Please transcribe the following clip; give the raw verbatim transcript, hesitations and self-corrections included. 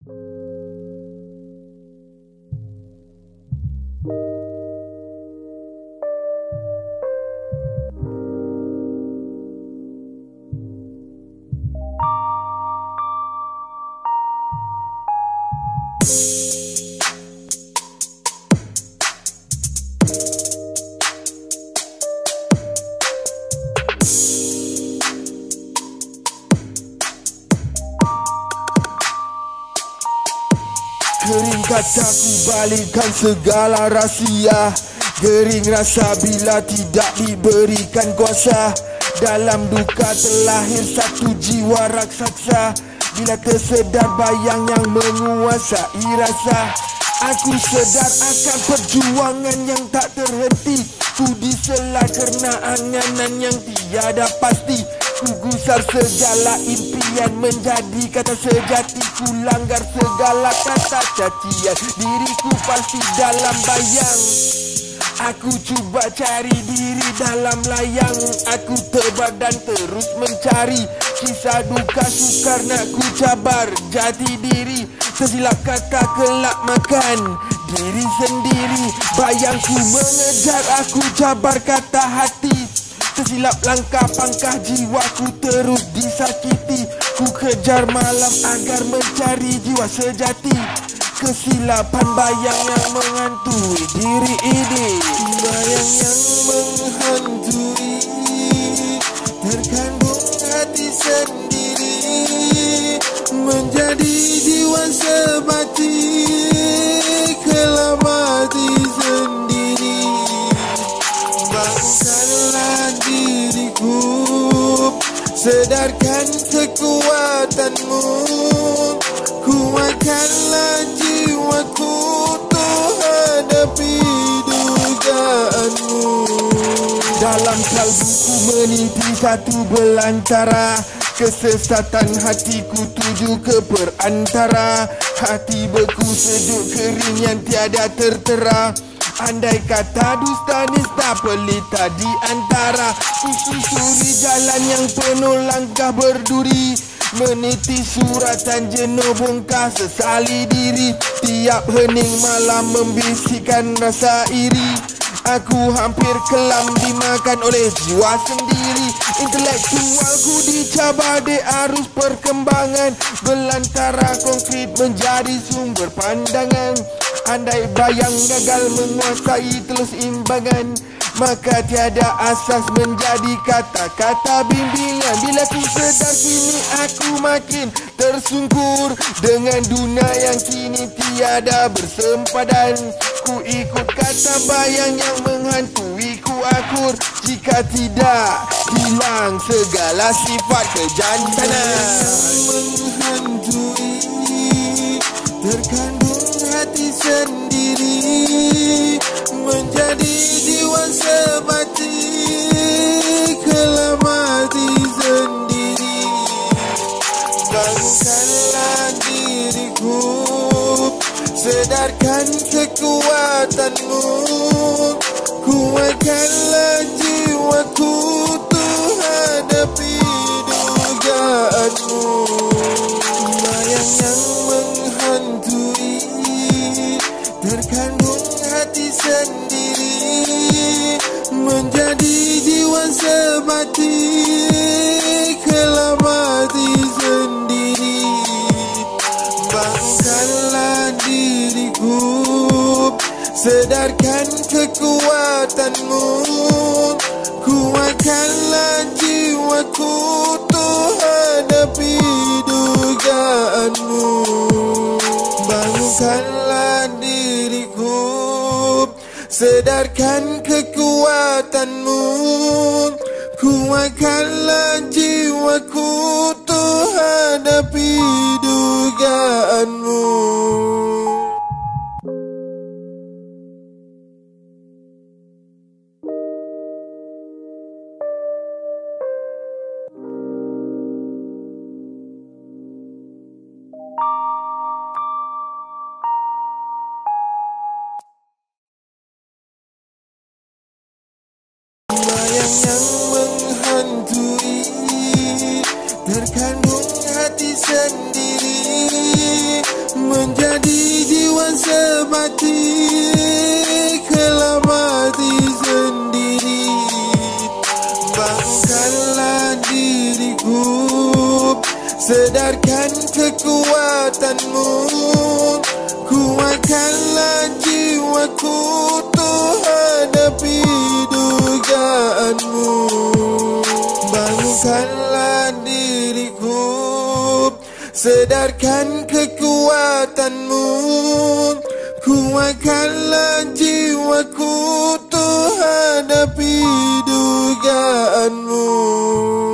Kering kataku balikkan segala rahsia. Gering rasa bila tidak diberikan kuasa. Dalam duka terlahir satu jiwa raksasa. Bila tersedar bayang yang menguasai rasa. Aku sedar akan perjuangan yang tak terhenti. Ku disela kerana anganan yang tiada pasti. Ku gusar segala impian menjadi kata sejati. Ku langgar segala kata cacian. Diriku pasti dalam bayang. Aku cuba cari diri dalam layang. Aku tebar dan terus mencari. Kisah duka sukar nak ku cabar jati diri. Tersilap kata kelak makan diri sendiri. Bayangku mengejar aku cabar kata hati. Tersilap langkah pangkah jiwaku terus disakiti. Ku kejar malam agar mencari jiwa sejati. Kesilapan bayang yang menghantui diri ini. Bayang yang menghantui terkandung hati sendiri. Menjadi jiwa sebati kelabati sendiri. Bangkanlah diriku, sedarkan kekuatanmu. Kuatkanlah jiwaku untuk hadapi dugaanmu. Dalam kalbuku meniti satu belantara. Kesesatan hatiku tuju ke perantara. Hati beku sejuk kering yang tiada tertera. Andai kata dusta nista pelita di antara. Susuri jalan yang penuh langkah berduri. Meniti suratan jenuh bongkar sesali diri. Tiap hening malam membisikkan rasa iri. Aku hampir kelam dimakan oleh jiwa sendiri. Intelektualku dicabar di arus perkembangan. Belantara konkret menjadi sumber pandangan. Andai bayang gagal menguasai telus imbangan, maka tiada asas menjadi kata-kata bimbingan. Bila ku sedar kini aku makin tersungkur dengan dunia yang kini tiada bersempadan. Ku ikut kata bayang yang menghantuiku akur. Jika tidak, hilang segala sifat kejantanan. Menghantui terkandung hati sendiri. Menjadi jiwa sebati kelabati sendiri. Bangkanlah diriku, sedarkan kekuatanmu. Kuatkanlah jiwaku untuk hadapi dugaanmu. Bayang yang menghantui terkandung hati sendiri. Menjadi jiwa sebati kelabati sendiri. Bangkanlah diriku, sedarkan kekuatanmu. Kuatkanlah jiwaku untuk hadapi dugaanmu. Bangunkanlah diriku, sedarkan kekuatanmu. Kuatkanlah jiwaku untuk hadapi dugaanmu. Bayang yang menghantui terkandung hati sendiri. di jiwa semati, kelam hati sendiri. Bangunkanlah diriku, sedarkan kekuatanmu, kuatkanlah jiwaku untuk hadapi dugaanmu. Bangunkanlah diriku, sedarkan kekuatanmu, kuatkanlah jiwaku untuk hadapi dugaanmu.